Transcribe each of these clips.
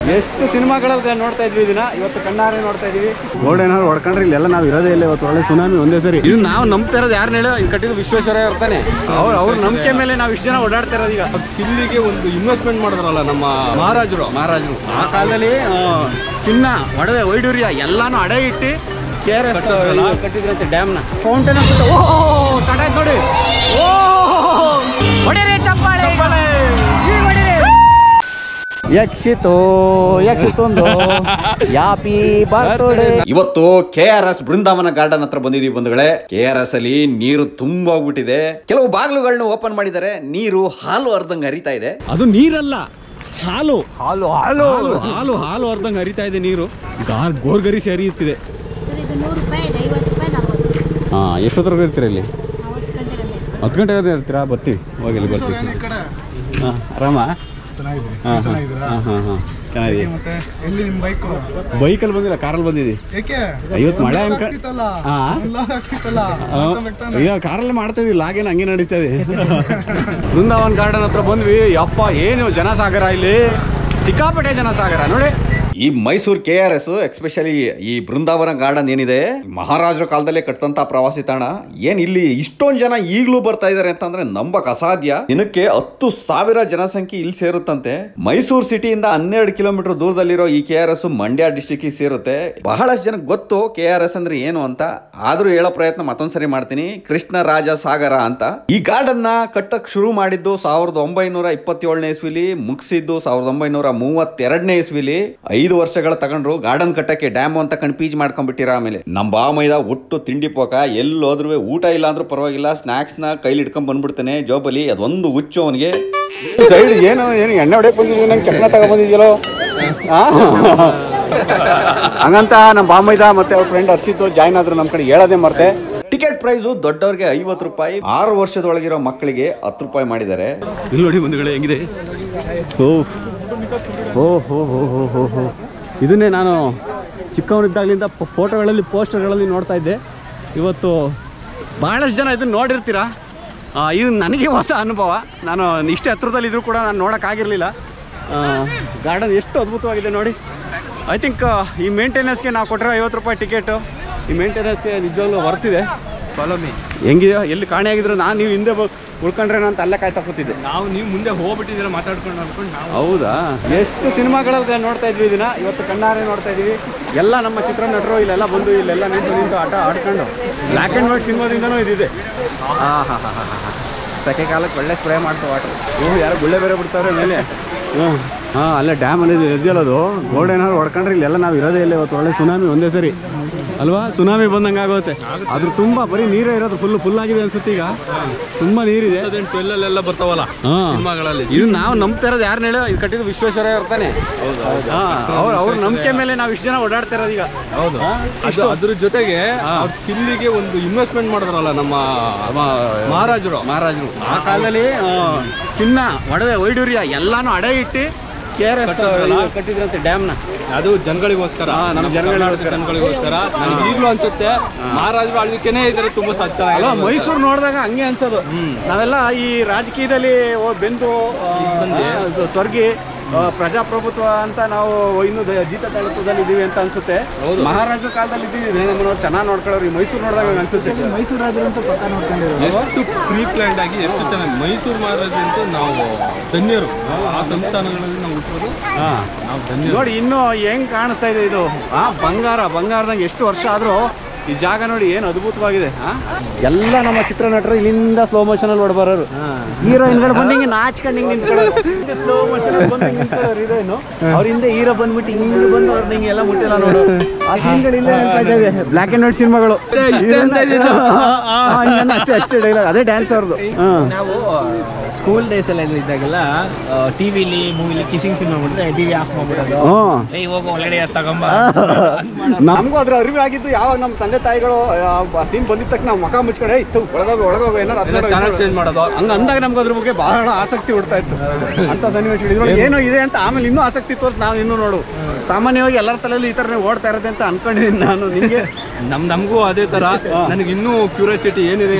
ಎಷ್ಟು ಸಿನಿಮಾಗಳಲ್ಲಿ ನೋಡ್ತಾ ಇದ್ವಿ ಇದನ್ನ, ಇವತ್ತು ಕಣ್ಣಾರೆ ನೋಡ್ತಾ ಇದೀವಿ. ಗೋಲ್ಡೇನಾದ್ರು ಹೊಡ್ಕೊಂಡ್ರೆ ಇಲ್ಲೆಲ್ಲ ನಾವು ಇರೋದೇ ಇಲ್ಲ. ಇವತ್ತು ಒಳ್ಳೆ ಸುನಾಮಿ ಒಂದೇ ಸರಿ. ಇದು ನಾವು ನಂಬ್ತಾ ಇರೋದು ಯಾರನ್ನ ಹೇಳೋ, ಇದು ಕಟ್ಟಿದ್ದು ವಿಶ್ವೇಶ್ವರಯ್ಯ ಇರ್ತಾನೆ. ಅವ್ರ ನಂಬಿಕೆ ಮೇಲೆ ನಾವು ಇಷ್ಟು ಜನ ಓಡಾಡ್ತಾ ಇರೋದು. ಈಗ ಇಲ್ಲಿಗೆ ಒಂದು ಇನ್ವೆಸ್ಟ್ಮೆಂಟ್ ಮಾಡಿದ್ರಲ್ಲ ನಮ್ಮ ಮಹಾರಾಜರು. ಆ ಕಾಲದಲ್ಲಿ ಚಿನ್ನ, ಒಡವೆ, ವೈಡೂರ್ಯ ಎಲ್ಲಾನು ಅಡೆ ಇಟ್ಟು KRS ಕಟ್ಟಿದ್ರಂತೆ ಡ್ಯಾಮ್ನ. ಫೌಂಟೇನ್ ಸ್ಟಾರ್ಟ್ ಆಯ್ತು ನೋಡಿ. ಇವತ್ತು KRS ಬೃಂದಾವನ ಗಾರ್ಡನ್ ಹತ್ರ ಬಂದಿದೀವಿ ಬಂಧುಗಳೇ. KRS ಅಲ್ಲಿ ನೀರು ತುಂಬಾ ಹೋಗ್ಬಿಟ್ಟಿದೆ. ಕೆಲವು ಬಾಗಿಲುಗಳನ್ನ ಓಪನ್ ಮಾಡಿದ್ದಾರೆ. ನೀರು ಹಾಲು ಅರ್ಧಂಗ್ ಹರಿತಾ ಇದೆ. ಅದು ನೀರಲ್ಲ, ಹಾಲು ಹಾಲು ಹಾಲು ಹಾಲು ಹಾಲು ಅರ್ಧಂಗ್ ಹರಿತಾ ಇದೆ ನೀರು. ಗೋರ್ಗರಿಸಿ ಹರಿಯುತ್ತಿದೆ. ಎಷ್ಟೊತ್ತರೆಗೂ ಇರ್ತೀರಾ ಇಲ್ಲಿ? 10 ಗಂಟೆಗೆ ಇರ್ತೀರಾ? ಬರ್ತೀವಿ, ಹೋಗಿಲ್ಲ ಬರ್ತೀವಿ. ಹಾಂ, ಆರಾಮ? ಬೈಕಲ್ಲಿ ಬಂದಿಲ್ಲ, ಕಾರಲ್ಲಿ ಬಂದಿದ್ದೀವಿ. ಇವತ್ತು ಮಳೆ ಈಗ ಕಾರಲ್ಲಿ ಮಾಡ್ತಾ ಇದೀವಿ. ಲಾಗೇನು ಹಂಗೆ ನಡೀತಾ ಇದೆ. ಬೃಂದಾವನ್ ಗಾರ್ಡನ್ ಹತ್ರ ಬಂದ್ವಿ. ಯಪ್ಪ ಏನು ಜನಸಾಗರ ಇಲ್ಲಿ, ಸಿಕ್ಕಾಪಟ್ಟೆ ಜನಸಾಗರ ನೋಡಿ. ಈ ಮೈಸೂರು KRS ಎಸ್ಪೆಷಲಿ ಈ ಬೃಂದಾವನ ಗಾರ್ಡನ್ ಏನಿದೆ, ಮಹಾರಾಜರ ಕಾಲದಲ್ಲೇ ಕಟ್ಟಂತ ಪ್ರವಾಸಿ ತಾಣ. ಏನ್ ಇಲ್ಲಿ ಇಷ್ಟೊಂದು ಜನ ಈಗಲೂ ಬರ್ತಾ ಇದಾರೆ ಅಂತಂದ್ರೆ ನಂಬಕ್ ಅಸಾಧ್ಯ. ದಿನಕ್ಕೆ 10,000 ಜನಸಂಖ್ಯೆ ಇಲ್ಲಿ ಸೇರುತ್ತಂತೆ. ಮೈಸೂರು ಸಿಟಿಯಿಂದ 12 ಕಿಲೋಮೀಟರ್ ದೂರದಲ್ಲಿರೋ ಈ KRS ಮಂಡ್ಯ ಡಿಸ್ಟಿಕ್ ಸೇರುತ್ತೆ. ಬಹಳಷ್ಟು ಜನಕ್ಕೆ ಗೊತ್ತು KRS ಅಂದ್ರೆ ಏನು ಅಂತ, ಆದ್ರೂ ಹೇಳೋ ಪ್ರಯತ್ನ ಮತ್ತೊಂದ್ಸರಿ ಮಾಡ್ತೀನಿ. ಕೃಷ್ಣರಾಜ ಸಾಗರ ಅಂತ. ಈ ಗಾರ್ಡನ್ ನ ಕಟ್ಟಕ್ ಶುರು ಮಾಡಿದ್ದು 1927ನೇ ಇಸ್ವಿಲಿ, ಮುಗಿಸಿದ್ದು 1932ನೇ ಇಸ್ವಿಲಿ. 5 ವರ್ಷಗಳ ತಗೊಂಡ್ರು ಗಾರ್ಡನ್ ಕಟ್ಟಕ್ಕೆ. ಡ್ಯಾಮ್ ಅಂತ ಕನ್ಫ್ಯೂಸ್ ಮಾಡ್ಕೊಂಡ್ಬಿಟ್ಟಿರ. ಆಮೇಲೆ ನಮ್ಮ ಬಾಮೈದ ಒಟ್ಟು ತಿಂಡಿ ಪೋಕ, ಎಲ್ಲೋದ್ರೂ ಊಟ ಇಲ್ಲ ಅಂದ್ರೂ ಪರವಾಗಿಲ್ಲ, ಸ್ನಾಕ್ಸ್ ನ ಕೈಲಿ ಇಟ್ಕೊಂಡ್ ಬಂದ್ಬಿಡ್ತಾನೆ ಜೋಬಲಿ. ಅದೊಂದು ಹುಚ್ಚು ಅವನಿಗೆ. ಸೈಡ್ ಏನು ಎಣ್ಣೆ ಹೊಡೆಯಕ್ ಬಂದಿದ್ವಿ, ನಂಗೆ ಚಕ್ನ ತಗೊಂಡ್ಬಂದಿದ್ಯಲ್ಲೋ ಹಂಗಂತ ನಮ್ಮ ಬಾಮೈದ ಮತ್ತೆ ಅವ್ರ ಫ್ರೆಂಡ್ ಹರ್ಷಿತ್ ಜಾಯ್ನ್ ಆದ್ರು ನಮ್ಮ ಕಡೆ. ಹೇಳೋದೇ ಮರ್ತೆ. ಟಿಕೆಟ್ ಪ್ರೈಸ್ ದೊಡ್ಡವ್ರಿಗೆ 50 ರೂಪಾಯಿ, 6 ವರ್ಷದೊಳಗಿರೋ ಮಕ್ಕಳಿಗೆ 10 ರೂಪಾಯಿ ಮಾಡಿದ್ದಾರೆ. ಇಲ್ಲಿ ನೋಡಿ ಬಂಧುಗಳೇ ಹೆಂಗಿದೆ. ಇದನ್ನೇ ನಾನು ಚಿಕ್ಕವನಿದ್ದಾಗಲಿಂದ ಫೋಟೋಗಳಲ್ಲಿ, ಪೋಸ್ಟರ್ಗಳಲ್ಲಿ ನೋಡ್ತಾ ಇದ್ದೆ. ಇವತ್ತು ಭಾಳಷ್ಟು ಜನ ಇದನ್ನು ನೋಡಿರ್ತೀರ. ಇದು ನನಗೆ ಹೊಸ ಅನುಭವ. ನಾನು ಇಷ್ಟೇ ಹತ್ರದಲ್ಲಿದ್ದರೂ ಕೂಡ ನಾನು ನೋಡೋಕ್ಕಾಗಿರಲಿಲ್ಲ. ಗಾರ್ಡನ್ ಎಷ್ಟು ಅದ್ಭುತವಾಗಿದೆ ನೋಡಿ. ಐ ಥಿಂಕ್ ಈ ಮೇಂಟೆನೆನ್ಸ್ಗೆ ನಾವು ಕೊಟ್ಟಿರೋ 50 ರೂಪಾಯಿ ಟಿಕೆಟು, ಈ ಮೇಂಟೆನೆನ್ಸ್ಗೆ ನಿಜವಾಗ್ಲೂ ವರ್ತಿದೆ. Follow me. ಹೆಂಗಿದೆ? ಎಲ್ಲಿ ಕಾಣೆಯಾಗಿದ್ರು ನಾನು ನೀವು ಹಿಂದೆ ಉಳ್ಕೊಂಡ್ರೆ ಅಂತ ಅಲ್ಲೇ ಕಾಯ್ತಾ ಕೂತಿದ್ದೆ. ನೀವು ಮುಂದೆ ಹೋಗ್ಬಿಟ್ಟಿದ್ದೀರ ಮಾತಾಡ್ಕೊಂಡು ಅನ್ಕೊಂಡು. ಹೌದಾ? ಎಷ್ಟು ಸಿನಿಮಾಗಳಲ್ಲಿ ನೋಡ್ತಾ ಇದ್ವಿ ಇದನ್ನ, ಇವತ್ತು ಕಣ್ಣಾರೆ ನೋಡ್ತಾ ಇದೀವಿ. ಎಲ್ಲ ನಮ್ಮ ಚಿತ್ರನಟರು ಇಲ್ಲೆಲ್ಲ ಬಂದು ಇಲ್ಲೆಲ್ಲ ನಿಂತು ಆಟ ಆಡ್ಕೊಂಡು ಬ್ಲ್ಯಾಕ್ ಆ್ಯಂಡ್ ವೈಟ್ ಸಿನಿಮಾದಿಂದನೂ ಇದಿದೆ. ಸೆಕೆ ಕಾಲಕ್ಕೆ ಒಳ್ಳೆ ಸ್ಪ್ರೇ ಮಾಡ್ತಾವೆ ವಾಟರ್. ಯಾರೋ ಗುಳ್ಳೆ ಬೇರೆ ಬಿಡ್ತಾರೆ ಮೇಲೆ. ಅಲ್ಲೇ ಡ್ಯಾಮ್ ಅನ್ನೋದು ಇದೆಯಲ್ಲದು. ಗೋಲ್ಡೇನಾದ್ರು ಹೊಡ್ಕೊಂಡ್ರೆ ಇಲ್ಲೆಲ್ಲ ನಾವು ಇರೋದೇ ಇಲ್ಲ. ಇವತ್ತು ಒಳ್ಳೆ ಸುನಾಮಿ ಒಂದೇ ಸರಿ ಅಲ್ವಾ? ಸುನಾಮಿ ಬಂದಂಗೆ ಆಗುತ್ತೆ. ಅದ್ರ ತುಂಬ ಬರೀ ನೀರೇ ಇರೋದು. ಫುಲ್ ಆಗಿದೆ ಅನ್ಸುತ್ತೆ. ಈಗ ತುಂಬಾ ನೀರಿದೆ. ಟ್ವೆಲ್ಲೆಲ್ಲ ಬರ್ತಾವಲ್ಲ ಸಿನಿಮಾಗಳಲ್ಲಿ. ಇದು ನಾವು ನಂಬ್ತಾ ಇರೋದು ಯಾರನ್ನ ಹೇಳೋ, ಇದು ಕಟ್ಟಿದ್ದು ವಿಶ್ವೇಶ್ವರಯ್ಯ ಇರ್ತಾನೆ. ಅವ್ರ ನಂಬಿಕೆ ಮೇಲೆ ನಾವು ಇಷ್ಟು ಜನ ಓಡಾಡ್ತಾ ಇರೋದು ಈಗ. ಹೌದು. ಅದ್ರ ಜೊತೆಗೆ ಇಲ್ಲಿಗೆ ಒಂದು ಇನ್ವೆಸ್ಟ್ಮೆಂಟ್ ಮಾಡಿದ್ರಲ್ಲ ನಮ್ಮ ಮಹಾರಾಜರು. ಆ ಕಾಲದಲ್ಲಿ ಚಿನ್ನ, ಒಡವೆ, ವೈಡೂರ್ಯ ಎಲ್ಲಾನು ಅಡೆ ಇಟ್ಟು KRS ಕಟ್ಟಿದ್ರಂತೆ ಡ್ಯಾಮ್ನ. ಅದು ಜನಗಳಿಗೋಸ್ಕರ, ನಮ್ಮ ಜನಗಳಿಗೋಸ್ಕರ. ನನಗೆ ಈಗಲೂ ಅನ್ಸುತ್ತೆ ಮಹಾರಾಜರು ಆಳ್ವಿಕೆನೇ ಇದ್ರೆ ತುಂಬಾ ಚೆನ್ನಾಗಿ. ಮೈಸೂರು ನೋಡಿದಾಗ ಹಂಗೆ ಅನ್ಸೋದು. ನಾವೆಲ್ಲ ಈ ರಾಜಕೀಯದಲ್ಲಿ ಬೆಂದು ಸ್ವರ್ಗಿ ಪ್ರಜಾಪ್ರಭುತ್ವ ಅಂತ ನಾವು ಇನ್ನು ಜೀತ ತಾಳತ್ವದಲ್ಲಿ ಇದೀವಿ ಅಂತ ಅನ್ಸುತ್ತೆ. ಮಹಾರಾಜರ ಕಾಲದಲ್ಲಿ ಇದ್ದೀವಿ, ನಮ್ಮನ್ನು ಚೆನ್ನಾಗಿ ನೋಡ್ಕೊಳ್ಳೋರು. ಈ ಮೈಸೂರು ನೋಡಿದಾಗ ಅನ್ಸುತ್ತೆ ಮೈಸೂರು ರಾಜರಂತೂ ಪಕ್ಕ ನೋಡ್ಕೊಂಡಿರೋ. ಎಷ್ಟು ಪ್ರೀ ಪ್ಲಾನ್ಡ್ ಆಗಿ ಎಷ್ಟು ಚೆನ್ನಾಗಿ ಮೈಸೂರು ಮಹಾರಾಜರಂತೂ ನಾವು ಧನ್ಯರು. ಆ ಸಂಸ್ಥಾನಗಳಲ್ಲಿ ನಾವು ಹುಟ್ಟೋದು ನಾವು ಧನ್ಯ. ನೋಡಿ ಇನ್ನೂ ಹೆಂಗ್ ಕಾಣಿಸ್ತಾ ಇದೆ ಇದು. ಬಂಗಾರದಂಗೆ ಎಷ್ಟು ವರ್ಷ ಆದ್ರೂ ಈ ಜಾಗ ನೋಡಿ ಏನು ಅದ್ಭುತವಾಗಿದೆ. ಎಲ್ಲ ನಮ್ಮ ಚಿತ್ರನಟರು ಇಲ್ಲಿಂದ ಸ್ಲೋ ಮೋಷನ್ ಅಲ್ಲಿ ಹೊಡ್ಬರೋರು. ಹೀರೋಯಿನ್ಗಳು ಬಂದು ಹಿಂಗೆ ನಾಚ್ಕೊಂಡು ಹಿಂಗೆ ನಿಂತ್ಕೊಳ್ಳೋರು. ಸ್ಲೋ ಮೋಷನ್ ನಿಂತ್ಕೊಳ್ಳೋರು ಹೀರೋಯಿನ್. ಅವ್ರ ಹಿಂದೆ ಹೀರೋ ಬಂದ್ಬಿಟ್ಟು ಹಿಂಗೆ ಬಂದು ಅವ್ರನ್ನ ಹಿಂಗೆ ಎಲ್ಲ ಮುಟ್ಟಿಲ್ಲ ನೋಡು. ಆ ಸೀನ್ಗಳು ಇಲ್ಲೇ ಬ್ಲ್ಯಾಕ್ ಅಂಡ್ ವೈಟ್ ಸಿನಿಮಾಗಳು. ಅಷ್ಟೇ ಡೈಲಾಗ್, ಅದೇ ಡ್ಯಾನ್ಸ್ ಅವ್ರದ್ದು. ನಾವು ಸ್ಕೂಲ್ ಡೇಸ್ ಎಲ್ಲ ಇದ್ದಾಗೆಲ್ಲ ಟಿವಿಲಿ ಮೂವಿಲಿ ಕಿಸಿಂಗ್ ಸಿನಿಮಾ ಮಾಡಿದ್ರೆ ಟಿವಿ ಆಫ್ ಮಾಡ್ಬಿಡೋದು. ಹೋಗೋ ಒಳಗಡೆ ತಗೊಂಬ. ನಮಗೂ ಅದ್ರ ಅರಿವು ಆಗಿದ್ದು ಯಾವಾಗ ನಮ್ಮ ತಂದೆ ತಾಯಿಗಳು ಸೀನ್ ಬಂದಿದ ತಕ್ಷಣ ನಾವು ಮುಖ ಮುಚ್ಕಡೆ ಇತ್ತು ಒಳಗೋಗ ಏನಾರು ಚೇಂಜ್ ಮಾಡೋದು. ಹಂಗ ಅಂದಾಗ ನಮ್ಗೆ ಅದ್ರ ಬಗ್ಗೆ ಬಹಳ ಆಸಕ್ತಿ ಹುಡ್ತಾ ಇತ್ತು. ಅಂತ ಸನ್ನಿವೇಶಗಳು ಏನೋ ಇದೆ ಅಂತ ಆಮೇಲೆ ಇನ್ನೂ ಆಸಕ್ತಿ ತೋರ್ಸಿ ನಾವು ಇನ್ನೂ ನೋಡು. ಸಾಮಾನ್ಯವಾಗಿ ಎಲ್ಲರ ತಲೆಯಲ್ಲಿ ಈ ಥರನೇ ಓಡ್ತಾ ಇರೋದೆ ಅಂತ ಅನ್ಕೊಂಡಿದ್ದೀನಿ ನಾನು. ನಿಮಗೆ ನಮಗೂ ಅದೇ ತರ ನನಗೆ ಇನ್ನೂ ಕ್ಯೂರಿಯಾಸಿಟಿ ಏನಿದೆ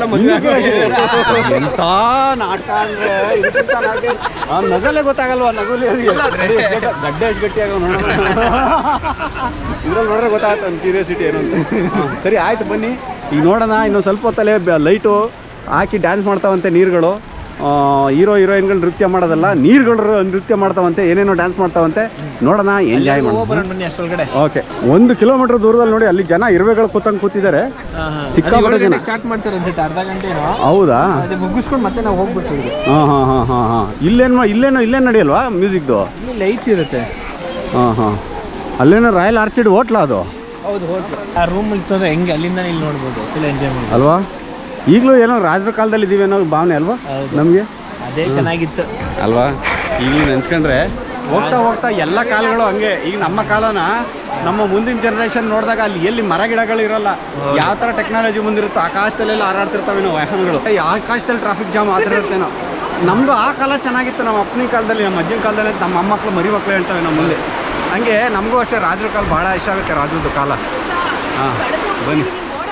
ಎಂತ ನಾಟಕ ಅಂದ್ರೆ ನಗಲೇ ಗೊತ್ತಾಗಲ್ವಾ ನಗುಲಿ ಗಡ್ಡೆ ಗಟ್ಟಿಯಾಗ ಇದ್ರಲ್ಲಿ ನೋಡ್ರೆ ಗೊತ್ತಾಗುತ್ತೆ ಒಂದು ಕ್ಯೂರಿಯಾಸಿಟಿ ಏನು ಅಂತ. ಸರಿ ಆಯ್ತು ಬನ್ನಿ ಈಗ ನೋಡೋಣ. ಇನ್ನೊಂದು ಸ್ವಲ್ಪ ಹೊತ್ತಲ್ಲೇ ಲೈಟು ಹಾಕಿ ಡ್ಯಾನ್ಸ್ ಮಾಡ್ತಾವಂತೆ ನೀರುಗಳು. ಹೀರೋ ಹೀರೋಯಿನ್ಗಳು ನೃತ್ಯ ಮಾಡೋದಲ್ಲ, ನೀರುಗಳು ನೃತ್ಯ ಮಾಡ್ತಾವಂತೆ, ಏನೇನೋ ಡ್ಯಾನ್ಸ್ ಮಾಡ್ತಾವಂತೆ. ನೋಡೋಣ, ಎಂಜಾಯ್ ಮಾಡೋಣ. ಓಕೆ, 1 ಕಿಲೋಮೀಟರ್ ದೂರದಲ್ಲಿ ನೋಡಿ ಅಲ್ಲಿ ಜನ ಇರುವೆಗಳು ಕೂತಿದ್ದಾರೆ. ಸಿಕ್ಕಾಪಟ್ಟೆ ಜನ ಸ್ಟಾರ್ಟ್ ಮಾಡ್ತಾರೆ ಅನ್ಸುತ್ತೆ, ಅರ್ಧ ಗಂಟೆ. ಹೌದಾ? ಮುಗಿಸ್ಕೊಂಡು ಮತ್ತೆ ನಾವು ಹೋಗ್ಬಿಡ್ತೀವಿ. ಇಲ್ಲೇನು ನಡೆಯಲ್ವಾ ಮ್ಯೂಸಿಕ್ದು? ಇಲ್ಲಿ ಲೈಟ್ಸ್ ಇರುತ್ತೆ. ಅಲ್ಲೇನೋ ರಾಯಲ್ ಆರ್ಚಿಡ್ ಹೋಟ್ಲಾ ಅದು? ಹೌದು, ಹೋಟ್ಲು. ಆ ರೂಮ್ ಇರ್ತದೆ ಹೆಂಗೆ, ಅಲ್ಲಿಂದ ಇಲ್ಲಿ ನೋಡ್ಬೋದು, ಫುಲ್ ಎಂಜಾಯ್ ಮಾಡ್ಬೋದು ಅಲ್ವಾ? ಈಗಲೂ ಏನೋ ರಾಜರ ಕಾಲದಲ್ಲಿ ಇದೀವಿ ಅನ್ನೋ ಭಾವನೆ ಅಲ್ವಾ ನಮಗೆ? ಅದೇ ಚೆನ್ನಾಗಿತ್ತು ಅಲ್ವಾ? ಈಗಲೂ ನೆನ್ಸ್ಕೊಂಡ್ರೆ ಹೋಗ್ತಾ ಹೋಗ್ತಾ ಎಲ್ಲ ಕಾಲಗಳು ಹಂಗೆ. ಈಗ ನಮ್ಮ ಕಾಲನ ನಮ್ಮ ಮುಂದಿನ ಜನ್ರೇಷನ್ ನೋಡಿದಾಗ ಅಲ್ಲಿ ಎಲ್ಲಿ ಮರ ಗಿಡಗಳು ಇರೋಲ್ಲ, ಯಾವ ಥರ ಟೆಕ್ನಾಲಜಿ ಮುಂದಿರುತ್ತೋ ಆಕಾಶದಲ್ಲೆಲ್ಲ ಹಾರಾಡ್ತಿರ್ತಾವೇನೋ ವಾಹನಗಳು, ಆಕಾಶದಲ್ಲಿ ಟ್ರಾಫಿಕ್ ಜಾಮ್ ಆ ಥರ ಇರ್ತೇನೋ. ನಮ್ಮದು ಆ ಕಾಲ ಚೆನ್ನಾಗಿತ್ತು. ನಮ್ಮ ಅಪ್ಪನ ಕಾಲದಲ್ಲಿ, ನಮ್ಮ ಅಜ್ಜನ ಕಾಲದಲ್ಲಿ ನಮ್ಮ ಮೊಮ್ಮಕ್ಕಳು ಮರಿ ಮಕ್ಕಳು ಹೇಳ್ತವೆ ನಮ್ಮ ಮುಂದೆ. ಹಂಗೆ ನಮಗೂ ಅಷ್ಟೇ ರಾಜರ ಕಾಲ ಭಾಳ ಇಷ್ಟ ಆಗುತ್ತೆ, ರಾಜರದ್ದು ಕಾಲ. ಹಾಂ, ಬನ್ನಿ.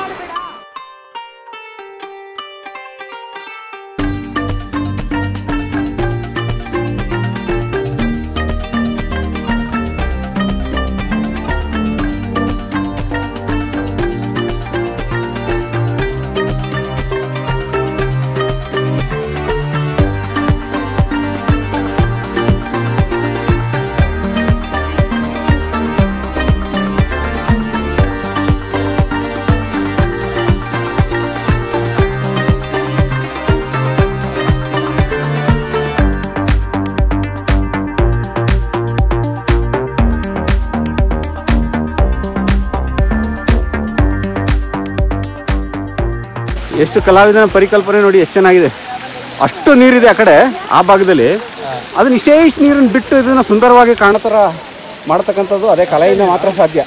ಎಷ್ಟು ಕಲಾವಿದನ ಪರಿಕಲ್ಪನೆ ನೋಡಿ, ಎಷ್ಟು ಚೆನ್ನಾಗಿದೆ. ಅಷ್ಟು ನೀರಿದೆ ಆ ಕಡೆ, ಆ ಭಾಗದಲ್ಲಿ. ಅದನ್ನ ಇಷ್ಟೇ ನೀರನ್ನು ಬಿಟ್ಟು ಇದನ್ನ ಸುಂದರವಾಗಿ ಕಾಣೋ ಥರ ಮಾಡ್ತಕ್ಕಂಥದ್ದು ಅದೇ ಕಲೆಯಿಂದ ಮಾತ್ರ ಸಾಧ್ಯ.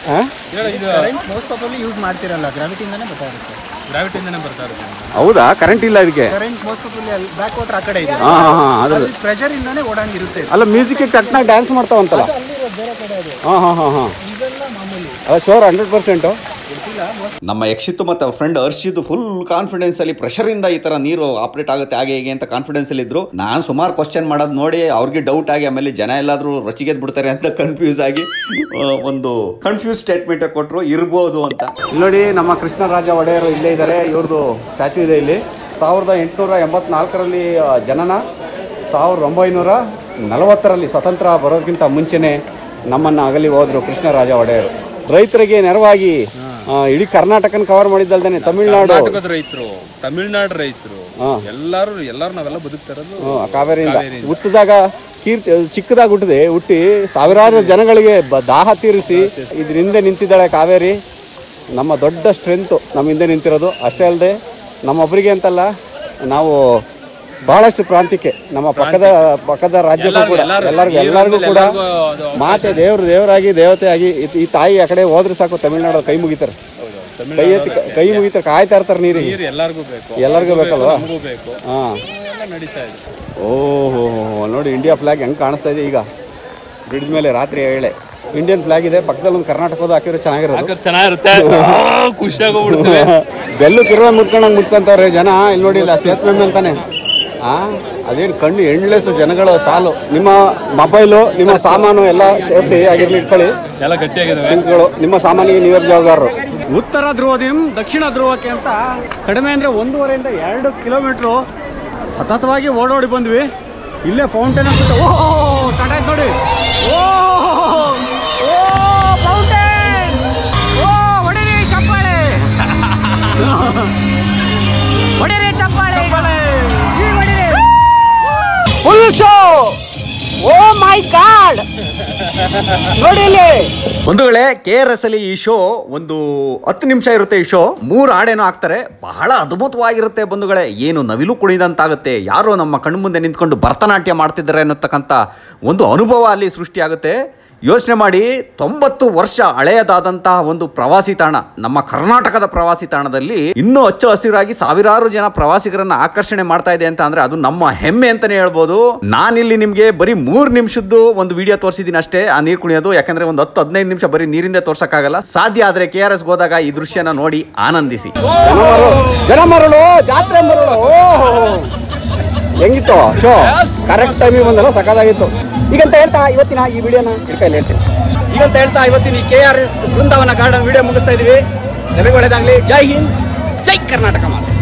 ಯೂಸ್ ಮಾಡ್ತಿರಲ್ಲ, ಗ್ರಾವಿಟಿಯಿಂದನೇ ಬರ್ತಾ ಇರುತ್ತೆ. ಹೌದಾ? ಕರೆಂಟ್ ಇಲ್ಲ ಇದಕ್ಕೆ? ಬ್ಯಾಕ್ ವಾಟರ್ ಆ ಕಡೆ ಇದೆ. ಅದ್ರ ಪ್ರೆಷರ್ ಇಂದಾನೆ ಓಡಂಗಿರುತ್ತೆ. ಅಲ್ಲ, ಮ್ಯೂಸಿಕ್ ಕಟ್ನಾಗ ಡ್ಯಾನ್ಸ್ ಮಾಡ್ತಾವಂತಲ್ಲ. ಅಲ್ಲ, ಶೋರ್ 100%. ನಮ್ಮ ಯಕ್ಷಿತ್ತು ಮತ್ತು ಅವ್ರ ಫ್ರೆಂಡ್ ಹರ್ಷಿದ್ದು ಫುಲ್ ಕಾನ್ಫಿಡೆನ್ಸ್ ಅಲ್ಲಿ ಪ್ರೆಷರ್ ಇಂದ ಈ ತರ ನೀರು ಆಪರೇಟ್ ಆಗುತ್ತೆ ಹಾಗೆ ಹೇಗೆ ಅಂತ ಕಾನ್ಫಿಡೆನ್ಸ್ ಅಲ್ಲಿ ಇದ್ರು. ನಾನು ಸುಮಾರು ಕ್ವಶನ್ ಮಾಡೋದು ನೋಡಿ ಅವ್ರಿಗೆ ಡೌಟ್ ಆಗಿ ಆಮೇಲೆ ಜನ ಎಲ್ಲಾದ್ರೂ ರೊಚ್ಚಿಗೆದ್ ಬಿಡ್ತಾರೆ ಅಂತ ಕನ್ಫ್ಯೂಸ್ ಆಗಿ ಒಂದು ಕನ್ಫ್ಯೂಸ್ ಸ್ಟೇಟ್ಮೆಂಟ್ ಕೊಟ್ಟರು, ಇರ್ಬೋದು ಅಂತ. ನೋಡಿ, ನಮ್ಮ ಕೃಷ್ಣರಾಜ ಒಡೆಯರು ಇಲ್ಲೇ ಇದ್ದಾರೆ. ಇವ್ರದ್ದು ಸ್ಟ್ಯಾಚ್ಯೂ ಇದೆ ಇಲ್ಲಿ. 1884ರಲ್ಲಿ ಜನನ, 1940ರಲ್ಲಿ ಸ್ವತಂತ್ರ ಬರೋದಕ್ಕಿಂತ ಮುಂಚೆನೆ ನಮ್ಮನ್ನು ಅಗಲಿ ಹೋದ್ರು ಕೃಷ್ಣರಾಜ ಒಡೆಯರು. ರೈತರಿಗೆ ನೆರವಾಗಿ ಇಡೀ ಕರ್ನಾಟಕನ ಕವರ್ ಮಾಡಿದ್ದಲ್ದೇನೆ ತಮಿಳ್ನಾಡು ರೈತರು ಎಲ್ಲರೂ ನಾವೆಲ್ಲ ಬದುಕ್ತಾರದು ಕಾವೇರಿಯಿಂದ ಹುಟ್ಟಿದಾಗ ಚಿಕ್ಕದಾಗಿ ಹುಟ್ಟಿ ಸಾವಿರಾರು ಜನಗಳಿಗೆ ದಾಹ ತೀರಿಸಿ ಇದ್ರ ಹಿಂದೆ ನಿಂತಿದ್ದಾಳೆ ಕಾವೇರಿ. ನಮ್ಮ ದೊಡ್ಡ ಸ್ಟ್ರೆಂತು ನಮ್ಮ ಹಿಂದೆ ನಿಂತಿರೋದು. ಅಷ್ಟೇ ಅಲ್ಲದೆ ನಮ್ಮೊಬ್ಬರಿಗೆ ಅಂತಲ್ಲ, ನಾವು ಬಹಳಷ್ಟು ಪ್ರಾಂತ್ಯಕ್ಕೆ, ನಮ್ಮ ಪಕ್ಕದ ರಾಜ್ಯಕ್ಕೂ ಕೂಡ ಎಲ್ಲರಿಗೂ ಕೂಡ ಮಾತೆ ದೇವರಾಗಿ ದೇವತೆಯಾಗಿ ಈ ತಾಯಿ ಆ ಕಡೆ ಹೋದ್ರೆ ಸಾಕು ತಮಿಳ್ನಾಡು ಕೈ ಮುಗಿತಾರೆ, ಕೈ ಮುಗಿತಾರೆ, ಕಾಯ್ತಾ ಇರ್ತಾರೆ ನೀರಿಗೆ. ಎಲ್ಲರಿಗೂ ಬೇಕಲ್ವಾ? ಓಹೋ, ನೋಡಿ ಇಂಡಿಯಾ ಫ್ಲಾಗ್ ಹೆಂಗ್ ಕಾಣಿಸ್ತಾ ಇದೆ ಈಗ ಬ್ರಿಡ್ಜ್ ಮೇಲೆ. ರಾತ್ರಿ ವೇಳೆ ಇಂಡಿಯನ್ ಫ್ಲಾಗ್ ಇದೆ, ಪಕ್ಕದಲ್ಲಿ ಒಂದು ಕರ್ನಾಟಕದ ಹಾಕಿದ್ರೆ ಚೆನ್ನಾಗಿರುತ್ತೆ. ಬೆಲ್ಲು ಕಿರುವೆ ಮುಟ್ಕೊಂಡಂಗೆ ಜನ. ಇಲ್ಲಿ ನೋಡಿ, ಇಲ್ಲ ಸೇತುವೆ ಮೇಲೆ ತಾನೆ. ಅದೇನು ಕಣ್ಣು ಎಂಡ್ಲೆಸ್ ಜನಗಳ ಸಾಲು. ನಿಮ್ಮ ಮೊಬೈಲು, ನಿಮ್ಮ ಸಾಮಾನು ಎಲ್ಲ ಸೇಫ್ಟಿ ಆಗಿರ್ಲಿ, ಇಟ್ಕೊಳ್ಳಿ, ಎಲ್ಲ ಗಟ್ಟಿಯಾಗಿದೆ. ನಿಮ್ಮ ಸಾಮಾನಿಗೆ ನೀವೇ ಜವಾಬ್ದಾರರು. ಉತ್ತರ ಧ್ರುವದಿಂದ ದಕ್ಷಿಣ ಧ್ರುವಕ್ಕೆ ಅಂತ ಕಡಿಮೆ ಅಂದರೆ 1.5 ಇಂದ 2 ಕಿಲೋಮೀಟ್ರು ಸತತವಾಗಿ ಓಡೋಡಿ ಬಂದ್ವಿ. ಇಲ್ಲೇ ಫೌಂಟೇನ್ ಅಂತ. ಓಹ್, ಸ್ಟಾರ್ಟ್ ಆಯ್ತು ನೋಡಿ. ಫೌಂಟೇನ್! ಹೊಡಿರಿ ಚಪ್ಪಾಳೆ, ಹೊಡಿರಿ ಚಪ್ಪಾಳೆ. ಬಂಧುಗಳೇ, KRS ಅಲ್ಲಿ ಈ ಶೋ ಒಂದು 10 ನಿಮಿಷ ಇರುತ್ತೆ. ಈ ಶೋ 3 ಹಾಡೇನೋ ಹಾಕ್ತಾರೆ. ಬಹಳ ಅದ್ಭುತವಾಗಿರುತ್ತೆ ಬಂಧುಗಳೇ. ಏನು ನವಿಲು ಕುಣಿದಂತಾಗುತ್ತೆ, ಯಾರೋ ನಮ್ಮ ಕಣ್ಣು ಮುಂದೆ ನಿಂತ್ಕೊಂಡು ಭರತನಾಟ್ಯ ಮಾಡ್ತಿದ್ದಾರೆ ಅನ್ನತಕ್ಕಂಥ ಒಂದು ಅನುಭವ ಅಲ್ಲಿ ಸೃಷ್ಟಿಯಾಗುತ್ತೆ. ಯೋಚನೆ ಮಾಡಿ, 90 ವರ್ಷ ಹಳೆಯದಾದಂತಹ ಒಂದು ಪ್ರವಾಸಿ ತಾಣ, ನಮ್ಮ ಕರ್ನಾಟಕದ ಪ್ರವಾಸಿ ತಾಣದಲ್ಲಿ ಇನ್ನೂ ಹಚ್ಚ ಹಸಿರಾಗಿ ಸಾವಿರಾರು ಜನ ಪ್ರವಾಸಿಗರನ್ನ ಆಕರ್ಷಣೆ ಮಾಡ್ತಾ ಇದೆ ಅಂತ ಅಂದ್ರೆ ಅದು ನಮ್ಮ ಹೆಮ್ಮೆ ಅಂತಾನೆ ಹೇಳ್ಬೋದು. ನಾನಿಲ್ಲಿ ನಿಮ್ಗೆ ಬರೀ 3 ನಿಮಿಷದ್ದು ಒಂದು ವಿಡಿಯೋ ತೋರಿಸಿದ್ದೀನಿ ಅಷ್ಟೇ, ಆ ನೀರು ಕುಣಿಯೋದು. ಯಾಕಂದ್ರೆ ಒಂದು 10-15 ನಿಮಿಷ ಬರೀ ನೀರಿಂದ ತೋರ್ಸಕ್ಕಾಗಲ್ಲ. ಸಾಧ್ಯ ಆದ್ರೆ KRS ಹೋದಾಗ ಈ ದೃಶ್ಯನ ನೋಡಿ ಆನಂದಿಸಿ. ಜನ ಮರಳು ಜಾತ್ರೆ ಮರಳು ಹೆಂಗಿತ್ತು ಶೋ? ಕರೆಕ್ಟ್ ಟೈಮಿಗೆ ಬಂದಲ್ಲ, ಸಕಾಲಾಗಿತ್ತು. ಈಗಂತ ಹೇಳ್ತಾ ಇವತ್ತಿನ ಈ ವಿಡಿಯೋನ ಹೇಳ್ತೀನಿ. ಈಗಂತ ಹೇಳ್ತಾ ಇವತ್ತಿನ ಈ KRS ಬೃಂದಾವನ ಗಾರ್ಡನ್ ವಿಡಿಯೋ ಮುಗಿಸ್ತಾ ಇದೀವಿ. ಎಲ್ಲರಿಗೂ ಒಳ್ಳೇದಾಗ್ಲಿ. ಜೈ ಹಿಂದ್, ಜೈ ಕರ್ನಾಟಕ.